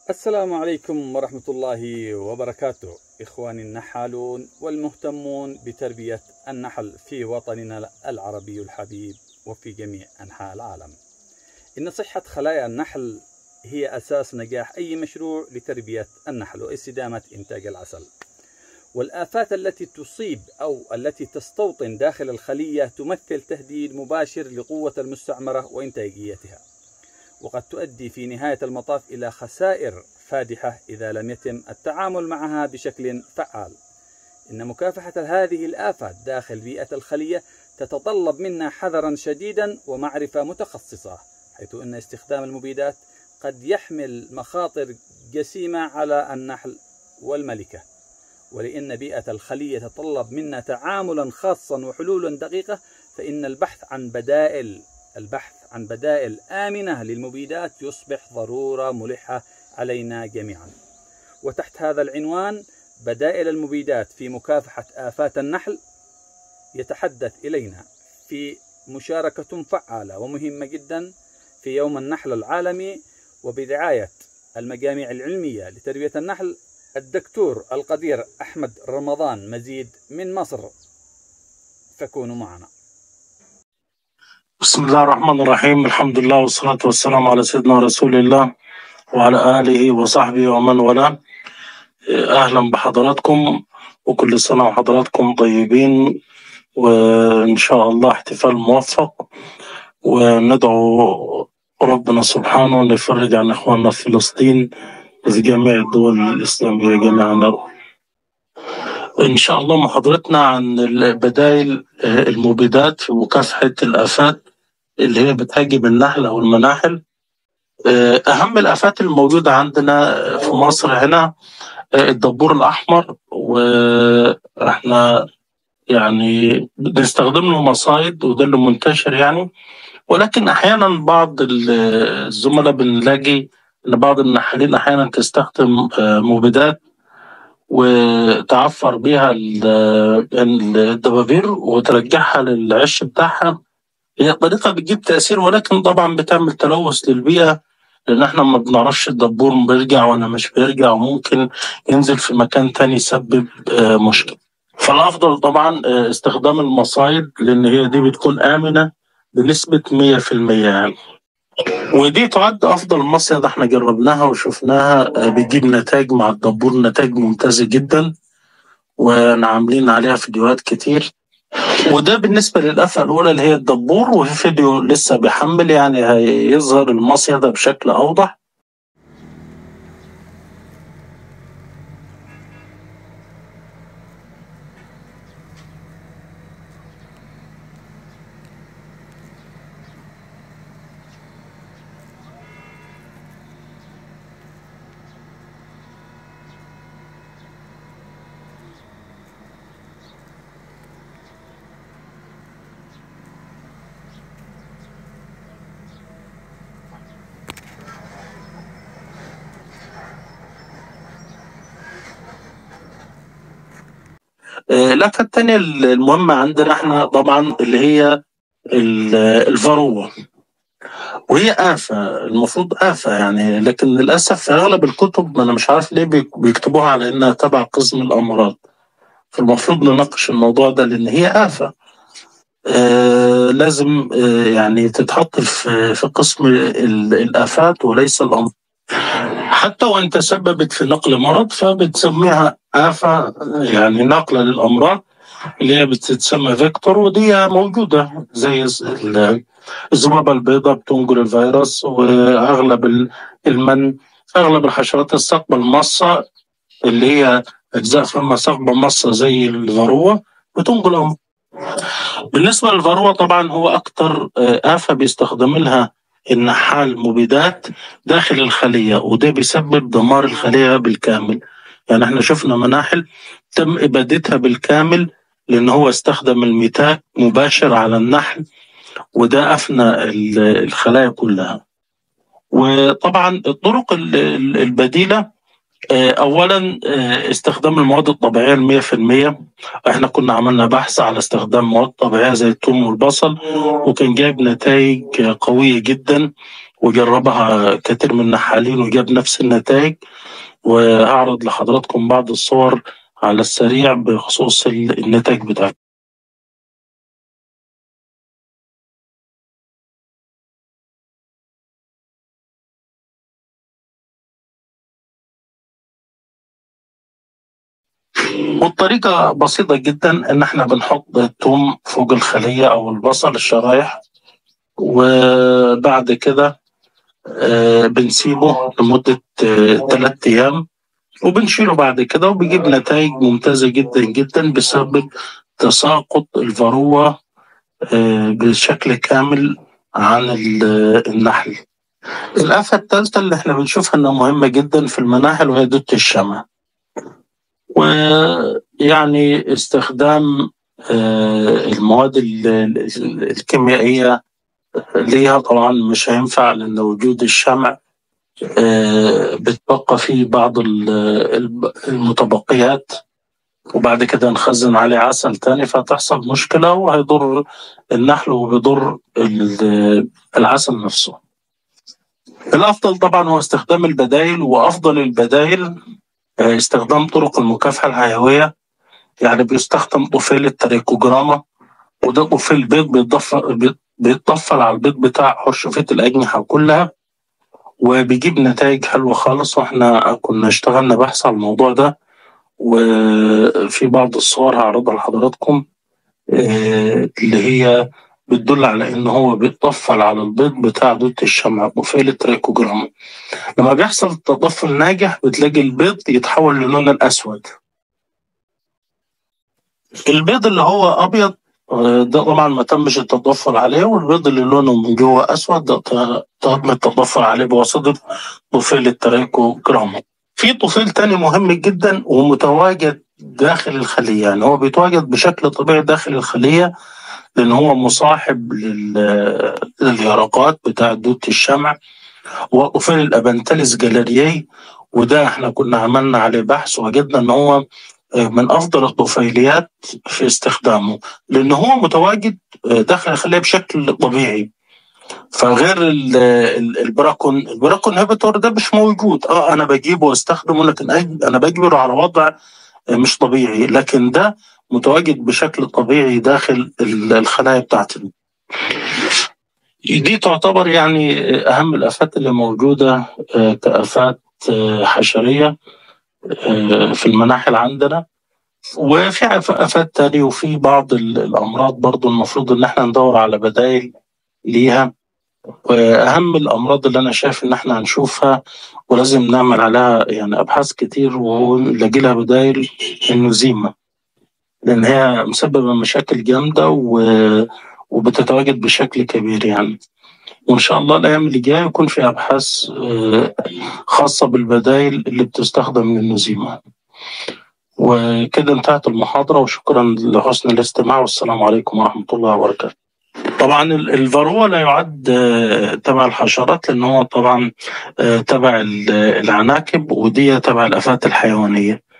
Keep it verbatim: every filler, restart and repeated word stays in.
السلام عليكم ورحمة الله وبركاته، إخواني النحالون والمهتمون بتربية النحل في وطننا العربي الحبيب وفي جميع أنحاء العالم. إن صحة خلايا النحل هي أساس نجاح أي مشروع لتربية النحل واستدامة إنتاج العسل. والآفات التي تصيب أو التي تستوطن داخل الخلية تمثل تهديد مباشر لقوة المستعمرة وإنتاجيتها، وقد تؤدي في نهاية المطاف إلى خسائر فادحة إذا لم يتم التعامل معها بشكل فعال. إن مكافحة هذه الآفات داخل بيئة الخلية تتطلب منا حذرا شديدا ومعرفة متخصصة، حيث أن استخدام المبيدات قد يحمل مخاطر جسيمة على النحل والملكة. ولأن بيئة الخلية تتطلب منا تعاملا خاصا وحلولا دقيقة، فإن البحث عن بدائل البحث عن بدائل آمنة للمبيدات يصبح ضرورة ملحة علينا جميعا. وتحت هذا العنوان بدائل المبيدات في مكافحة آفات النحل يتحدث إلينا في مشاركة فعالة ومهمة جدا في يوم النحل العالمي وبرعاية المجاميع العلمية لتربية النحل الدكتور القدير أحمد رمضان مزيد من مصر، فكونوا معنا. بسم الله الرحمن الرحيم. الحمد لله والصلاة والسلام على سيدنا رسول الله وعلى آله وصحبه ومن والاه. أهلا بحضراتكم وكل سنة وحضراتكم طيبين، وإن شاء الله احتفال موفق، وندعو ربنا سبحانه أن يفرج عن إخواننا في فلسطين وفي جميع الدول الإسلامية جميعا. إن شاء الله محاضرتنا عن بدائل المبيدات في مكافحة الآفات اللي هي بتهاجم النحل أو المناحل. أهم الآفات الموجودة عندنا في مصر هنا الدبور الأحمر، وإحنا يعني بنستخدم له مصايد وده اللي منتشر يعني، ولكن أحيانا بعض الزملاء بنلاقي إن بعض النحالين أحيانا تستخدم مبيدات وتعفر بها الدبابير وترجعها للعش بتاعها. هي طريقة بتجيب تأثير، ولكن طبعا بتعمل تلوث للبيئة، لأن احنا ما بنعرفش الدبور بيرجع ولا مش بيرجع، وممكن ينزل في مكان تاني يسبب مشكلة. فالأفضل طبعا استخدام المصايد، لأن هي دي بتكون آمنة بنسبة مية في المية يعني. ودي تعد أفضل مصيدة احنا جربناها وشفناها بتجيب نتائج مع الدبور، نتائج ممتازة جدا، وعاملين عليها فيديوهات كتير. وده بالنسبة للآفة الأولى اللي هي الدبور، وفي فيديو لسه بيحمل يعني هيظهر المصيدة بشكل أوضح. الآفة التانية المهمة عندنا احنا طبعا اللي هي الفروة، وهي آفة المفروض آفة يعني، لكن للأسف في أغلب الكتب أنا مش عارف ليه بيكتبوها على إنها تبع قسم الأمراض. فالمفروض نناقش الموضوع ده، لأن هي آفة آه لازم آه يعني تتحط في في قسم الآفات وليس الأمراض. حتى وإن تسببت في نقل مرض فبتسميها آفة يعني نقلة للأمراض، اللي هي بتتسمى فيكتور، ودي موجودة زي الذبابة البيضاء بتنقل الفيروس، وأغلب المن أغلب الحشرات الثقبة المصة اللي هي أجزاء فمها ثقبة مصة زي الفروة بتنقل أمراض. بالنسبة للفروة طبعا هو أكتر آفة بيستخدم لها النحال مبيدات داخل الخلية، وده بيسبب دمار الخلية بالكامل. يعني احنا شفنا مناحل تم إبادتها بالكامل لأن هو استخدم الميتات مباشر على النحل، وده أفنى الخلايا كلها. وطبعا الطرق البديلة أولا استخدام المواد الطبيعية المية في المية. احنا كنا عملنا بحث على استخدام مواد طبيعية زي الثوم والبصل، وكان جايب نتائج قوية جدا وجربها كثير من النحالين وجاب نفس النتائج، وهعرض لحضراتكم بعض الصور على السريع بخصوص النتائج بتاعته. والطريقة بسيطة جدا، ان احنا بنحط الثوم فوق الخلية او البصل الشرايح، وبعد كده آه، بنسيبه لمدة ثلاثة ايام، وبنشيله بعد كده، وبيجيب نتائج ممتازة جدا جدا بسبب تساقط الفروة آه، بشكل كامل عن ال- النحل. الآفة الثالثة اللي احنا بنشوفها انها مهمة جدا في المناحل وهي دودة الشمع، ويعني استخدام آه، المواد ال- ال- الكيميائية ليها طبعا مش هينفع، لأن وجود الشمع آه، بتبقى فيه بعض ال- الب- المتبقيات، وبعد كده نخزن عليه عسل تاني فتحصل مشكلة وهيضر النحل وبيضر ال- العسل نفسه. الأفضل طبعا هو استخدام البدائل، وأفضل البدائل آه، استخدام طرق المكافحة الحيوية. يعني بيستخدم طفيل التريكوجراما، وده طفيل بيض بيتضف بيت- بيتطفل على البيض بتاع حرشفة الأجنحة كلها، وبيجيب نتائج حلوة خالص. واحنا كنا اشتغلنا بحث على الموضوع ده، وفي بعض الصور هعرضها لحضراتكم آه، اللي هي بتدل على ان هو بيتطفل على البيض بتاع دودة الشمع طفيل التريكوجراما. لما بيحصل تطفل ناجح بتلاقي البيض يتحول للون الأسود. البيض اللي هو ابيض آه، ده طبعا ما تمش التضفر عليه، والبيض اللي لونه من جوه اسود ده ت- تم التضفر عليه بواسطه طفيل التريكو جراما. في طفيل تاني مهم جدا ومتواجد داخل الخليه، يعني هو بيتواجد بشكل طبيعي داخل الخليه، لان هو مصاحب لل- لليرقات بتاع دودة الشمع، هو طفيل الابنتلس جاليريي. وده احنا كنا عملنا عليه بحث وجدنا ان هو من افضل الطفيليات في استخدامه، لان هو متواجد داخل الخليه بشكل طبيعي. فغير ال- ال- البراكون البراكون هيباتور ده مش موجود، اه انا بجيبه واستخدمه، لكن أج- انا بجبره على وضع مش طبيعي، لكن ده متواجد بشكل طبيعي داخل ال- الخلايا بتاعتنا. دي تعتبر يعني اهم الافات اللي موجوده آه، كافات آه، حشريه آه، في المناحل عندنا. وفي عف- آفات تانية، وفي بعض ال- الأمراض برضو المفروض إن احنا ندور على بدائل ليها. وأهم الأمراض اللي أنا شايف إن احنا هنشوفها ولازم نعمل عليها يعني أبحاث كتير ونلاقي لها بدائل، النزيمة، لأن هي مسببة مشاكل جامدة و... وبتتواجد بشكل كبير يعني. وإن شاء الله الأيام اللي جاية يكون في أبحاث آه، خاصة بالبدائل اللي بتستخدم للنزيمة. وكده انتهت المحاضرة، وشكرا لحسن الاستماع، والسلام عليكم ورحمة الله وبركاته. طبعا ال- الفاروة لا يعد آه، تبع الحشرات، لأن هو طبعا آه، تبع ال- العناكب، ودي تبع الآفات الحيوانية.